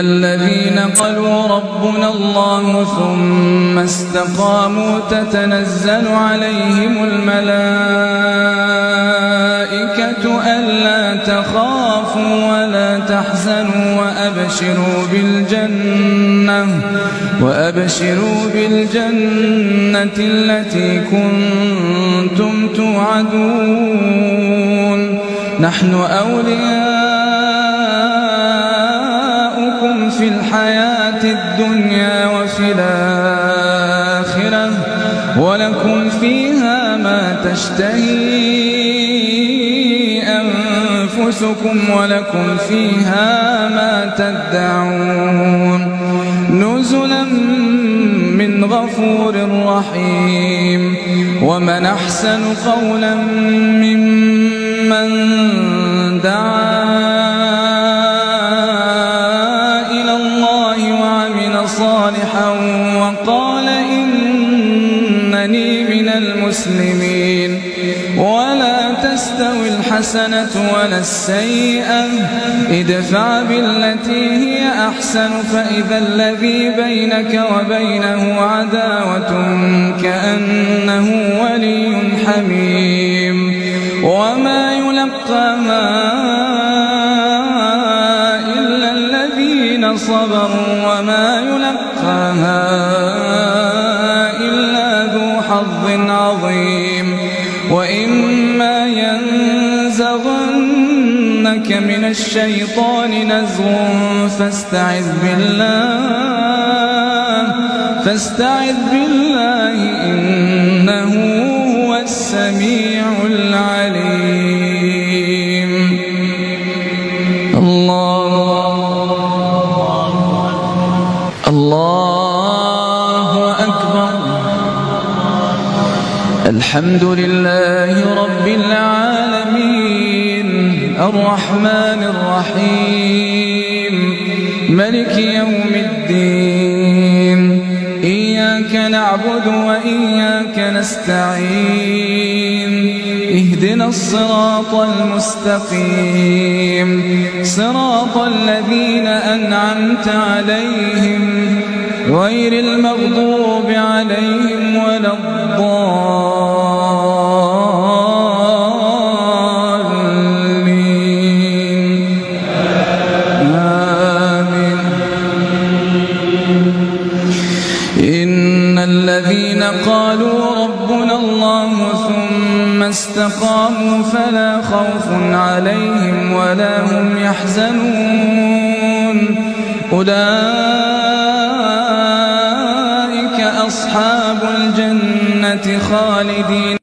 الذين قالوا ربنا الله ثم استقاموا تتنزل عليهم الملائكة ألا تخافوا ولا تحزنوا وأبشروا بالجنة التي كنتم توعدون نحن أولياؤكم في الحياة الدنيا وفي الآخرة ولكم فيها ما تشتهي أنفسكم ولكم فيها ما تدعون نزلا من غفور رحيم ومن أحسن قولا ممن دعا إلى الله وعمل صالحا وقال إنني من المسلمين ولا تستوي الحسنة ولا السيئة ادفع بالتي هي أحسن فإذا الذي بينك وبينه عداوة كأنه ولي حميم وما يلقاها إلا الذين صبروا وما يلقاها إلا ذو حظ عظيم وإما ينزغنك من الشيطان نزغ فاستعذ بالله إنه هو السميع العليم الله أكبر الحمد لله رب العالمين الرحمن الرحيم ملك يوم الدين إياك نعبد وإياك نستعين اهدنا الصراط المستقيم صراط الذين أنعمت عليهم غير المغضوب عليهم ولا الضالين آمين إن الذين قالوا ربنا الله ثم استقاموا فلا خوف عليهم ولا هم يحزنون أولئك أصحاب الجنة خالدين